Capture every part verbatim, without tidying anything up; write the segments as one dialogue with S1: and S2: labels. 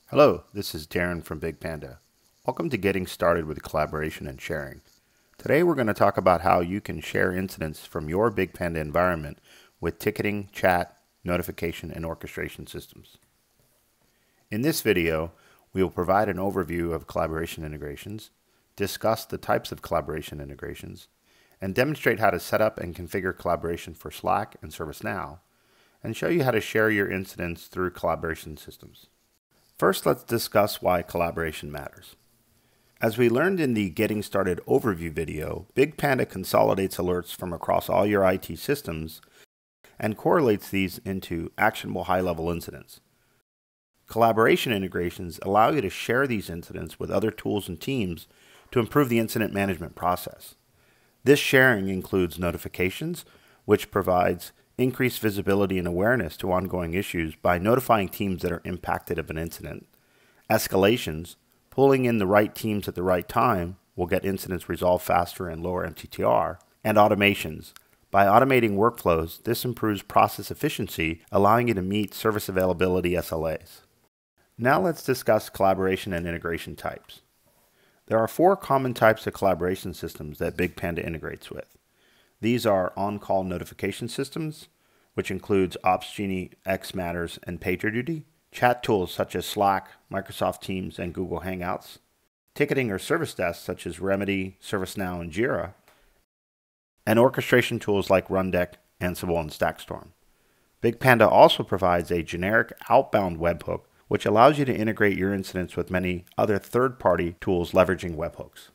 S1: Hello, this is Darren from BigPanda. Welcome to Getting Started with Collaboration and Sharing. Today we're going to talk about how you can share incidents from your BigPanda environment with ticketing, chat, notification, and orchestration systems. In this video, we will provide an overview of collaboration integrations, discuss the types of collaboration integrations, and demonstrate how to set up and configure collaboration for Slack and ServiceNow, and show you how to share your incidents through collaboration systems. First, let's discuss why collaboration matters. As we learned in the Getting Started overview video, BigPanda consolidates alerts from across all your I T systems and correlates these into actionable high-level incidents. Collaboration integrations allow you to share these incidents with other tools and teams to improve the incident management process. This sharing includes notifications, which provides increased visibility and awareness to ongoing issues by notifying teams that are impacted of an incident. Escalations, pulling in the right teams at the right time, will get incidents resolved faster and lower M T T R. And automations. By automating workflows, this improves process efficiency, allowing you to meet service availability S L As. Now let's discuss collaboration and integration types. There are four common types of collaboration systems that BigPanda integrates with. These are on-call notification systems, which includes Opsgenie, Xmatters, and PagerDuty, chat tools such as Slack, Microsoft Teams, and Google Hangouts, ticketing or service desks such as Remedy, ServiceNow, and Jira, and orchestration tools like Rundeck, Ansible, and Stackstorm. BigPanda also provides a generic outbound webhook, which allows you to integrate your incidents with many other third-party tools leveraging webhooks.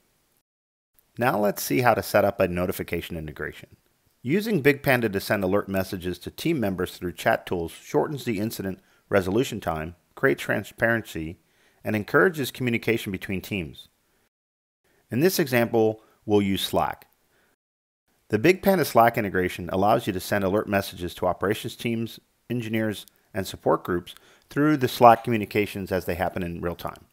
S1: Now let's see how to set up a notification integration. Using BigPanda to send alert messages to team members through chat tools shortens the incident resolution time, creates transparency, and encourages communication between teams. In this example, we'll use Slack. The BigPanda Slack integration allows you to send alert messages to operations teams, engineers, and support groups through the Slack communications as they happen in real time.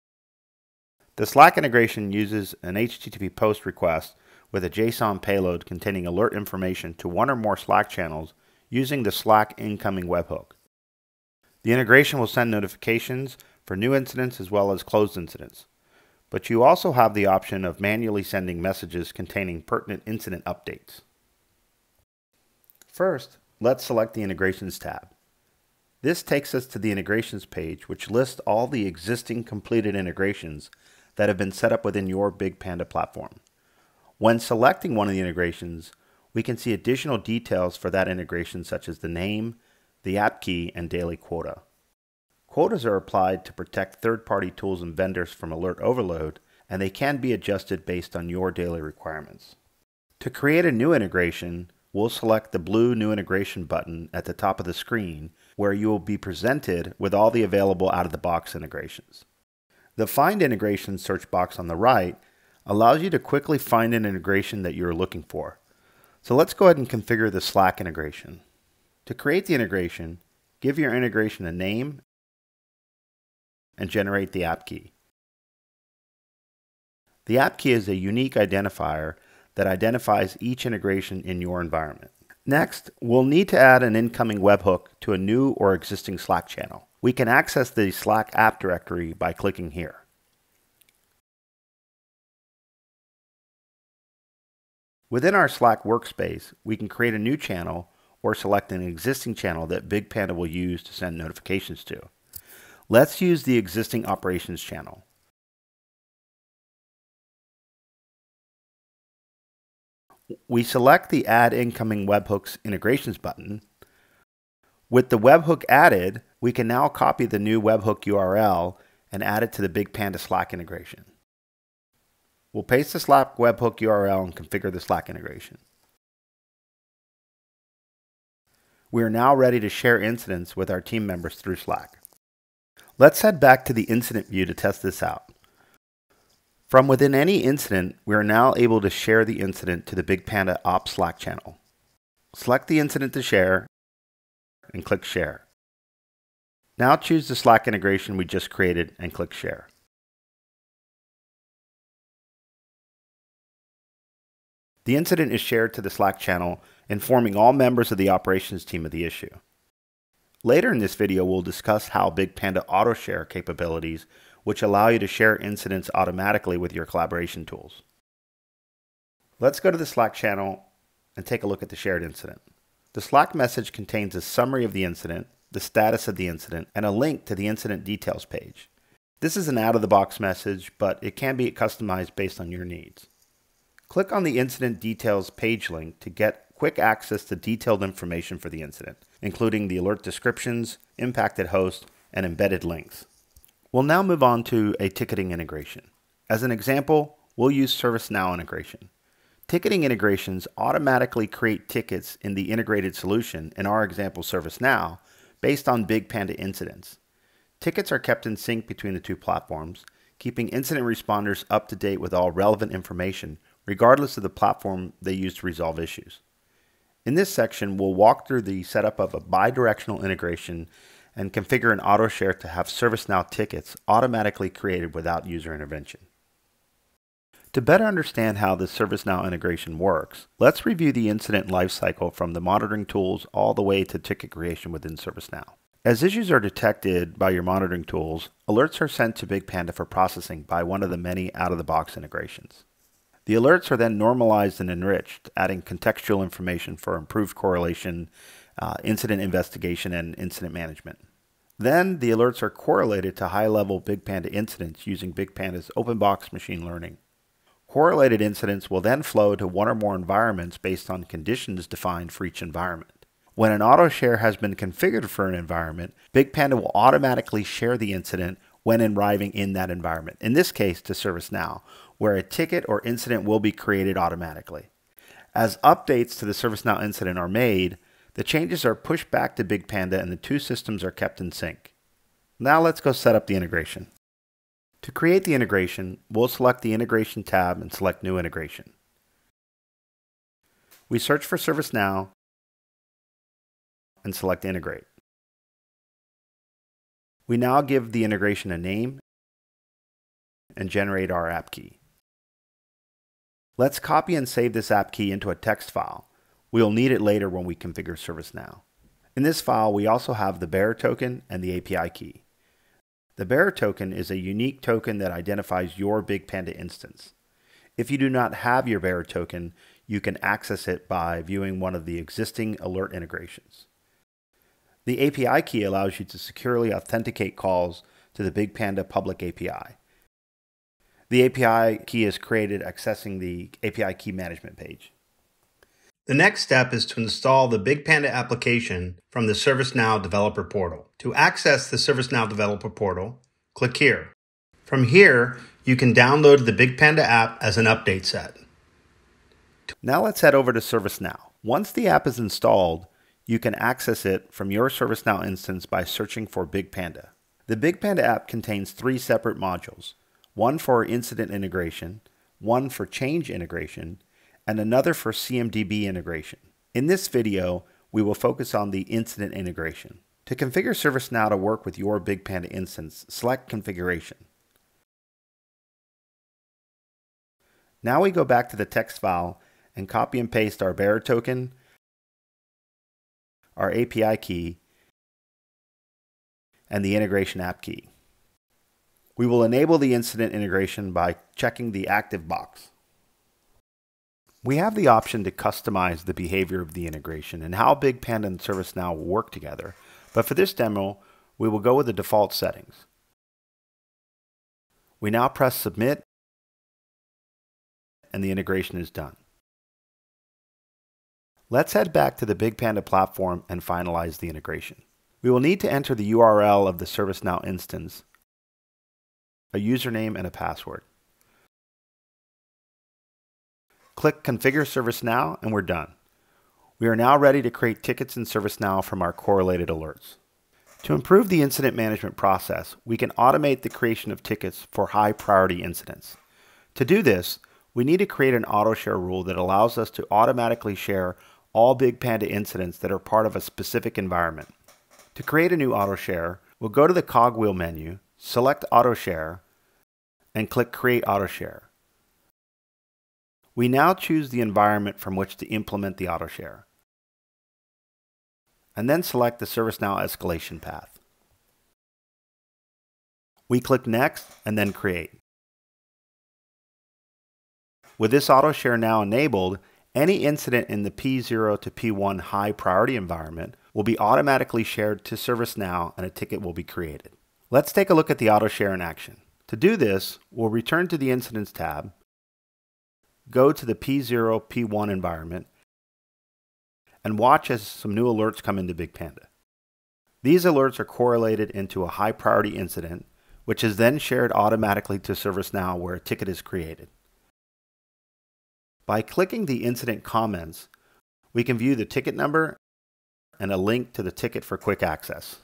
S1: The Slack integration uses an H T T P post request with a JSON payload containing alert information to one or more Slack channels using the Slack incoming webhook. The integration will send notifications for new incidents as well as closed incidents, but you also have the option of manually sending messages containing pertinent incident updates. First, let's select the Integrations tab. This takes us to the Integrations page, which lists all the existing completed integrations that have been set up within your BigPanda platform. When selecting one of the integrations, we can see additional details for that integration such as the name, the app key, and daily quota. Quotas are applied to protect third-party tools and vendors from alert overload, and they can be adjusted based on your daily requirements. To create a new integration, we'll select the blue New Integration button at the top of the screen, where you will be presented with all the available out-of-the-box integrations. The Find Integration search box on the right allows you to quickly find an integration that you're looking for. So let's go ahead and configure the Slack integration. To create the integration, give your integration a name and generate the app key. The app key is a unique identifier that identifies each integration in your environment. Next, we'll need to add an incoming webhook to a new or existing Slack channel. We can access the Slack app directory by clicking here. Within our Slack workspace, we can create a new channel or select an existing channel that BigPanda will use to send notifications to. Let's use the existing operations channel. We select the Add Incoming Webhooks Integrations button. With the webhook added, we can now copy the new webhook U R L and add it to the BigPanda Slack integration. We'll paste the Slack webhook U R L and configure the Slack integration. We are now ready to share incidents with our team members through Slack. Let's head back to the incident view to test this out. From within any incident, we are now able to share the incident to the BigPanda Ops Slack channel. Select the incident to share and click Share. Now choose the Slack integration we just created and click Share. The incident is shared to the Slack channel, informing all members of the operations team of the issue. Later in this video, we'll discuss how BigPanda auto-share capabilities, which allow you to share incidents automatically with your collaboration tools. Let's go to the Slack channel and take a look at the shared incident. The Slack message contains a summary of the incident, the status of the incident, and a link to the incident details page. This is an out-of-the-box message, but it can be customized based on your needs. Click on the incident details page link to get quick access to detailed information for the incident, including the alert descriptions, impacted host, and embedded links. We'll now move on to a ticketing integration. As an example, we'll use ServiceNow integration. Ticketing integrations automatically create tickets in the integrated solution, in our example ServiceNow, based on BigPanda incidents. Tickets are kept in sync between the two platforms, keeping incident responders up to date with all relevant information, regardless of the platform they use to resolve issues. In this section, we'll walk through the setup of a bidirectional integration and configure an auto share to have ServiceNow tickets automatically created without user intervention. To better understand how the ServiceNow integration works, let's review the incident lifecycle from the monitoring tools all the way to ticket creation within ServiceNow. As issues are detected by your monitoring tools, alerts are sent to BigPanda for processing by one of the many out-of-the-box integrations. The alerts are then normalized and enriched, adding contextual information for improved correlation, uh, incident investigation, and incident management. Then the alerts are correlated to high-level BigPanda incidents using BigPanda's open box machine learning. Correlated incidents will then flow to one or more environments based on conditions defined for each environment. When an auto share has been configured for an environment, BigPanda will automatically share the incident when arriving in that environment, in this case to ServiceNow, where a ticket or incident will be created automatically. As updates to the ServiceNow incident are made, the changes are pushed back to BigPanda and the two systems are kept in sync. Now let's go set up the integration. To create the integration, we'll select the Integration tab and select New Integration. We search for ServiceNow and select Integrate. We now give the integration a name and generate our app key. Let's copy and save this app key into a text file. We'll need it later when we configure ServiceNow. In this file, we also have the bearer token and the A P I key. The bearer token is a unique token that identifies your BigPanda instance. If you do not have your bearer token, you can access it by viewing one of the existing alert integrations. The A P I key allows you to securely authenticate calls to the BigPanda public A P I. The A P I key is created accessing the A P I key management page. The next step is to install the BigPanda application from the ServiceNow Developer Portal. To access the ServiceNow Developer Portal, click here. From here, you can download the BigPanda app as an update set. Now let's head over to ServiceNow. Once the app is installed, you can access it from your ServiceNow instance by searching for BigPanda. The BigPanda app contains three separate modules, one for incident integration, one for change integration, and another for C M D B integration. In this video, we will focus on the incident integration. To configure ServiceNow to work with your BigPanda instance, select Configuration. Now we go back to the text file and copy and paste our bearer token, our A P I key, and the integration app key. We will enable the incident integration by checking the active box. We have the option to customize the behavior of the integration and how BigPanda and ServiceNow will work together, but for this demo, we will go with the default settings. We now press Submit, and the integration is done. Let's head back to the BigPanda platform and finalize the integration. We will need to enter the U R L of the ServiceNow instance, a username, and a password. Click Configure ServiceNow and we're done. We are now ready to create tickets in ServiceNow from our correlated alerts. To improve the incident management process, we can automate the creation of tickets for high priority incidents. To do this, we need to create an auto share rule that allows us to automatically share all BigPanda incidents that are part of a specific environment. To create a new auto share, we'll go to the cogwheel menu, select Auto Share, and click Create Auto Share. We now choose the environment from which to implement the auto share. and then select the ServiceNow escalation path. We click Next and then Create. With this auto share now enabled, any incident in the P zero to P one high priority environment will be automatically shared to ServiceNow and a ticket will be created. Let's take a look at the auto share in action. To do this, we'll return to the Incidents tab, go to the P zero P one environment, and watch as some new alerts come into BigPanda. These alerts are correlated into a high priority incident, which is then shared automatically to ServiceNow where a ticket is created. By clicking the incident comments, we can view the ticket number and a link to the ticket for quick access.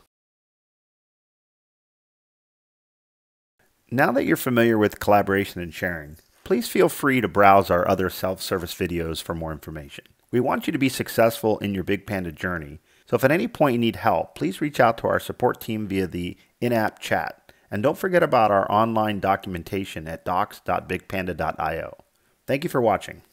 S1: Now that you're familiar with collaboration and sharing, please feel free to browse our other self-service videos for more information. We want you to be successful in your BigPanda journey, so if at any point you need help, please reach out to our support team via the in-app chat. And don't forget about our online documentation at docs dot big panda dot i o. Thank you for watching.